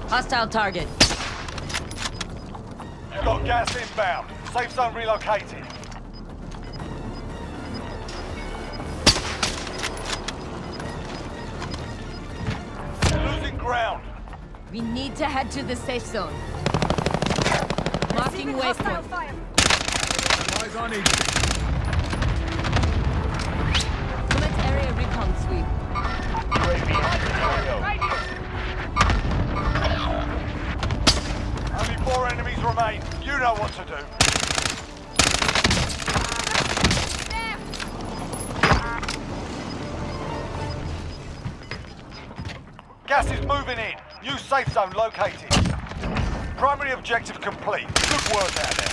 Hostile target. You've got gas inbound. Safe zone relocated. Losing ground. We need to head to the safe zone. Marking waypoint. Eyes on each. Commit area recon sweep. Only 4 enemies remain. You know what to do. Gas is moving in. New safe zone located. Primary objective complete. Good work out there.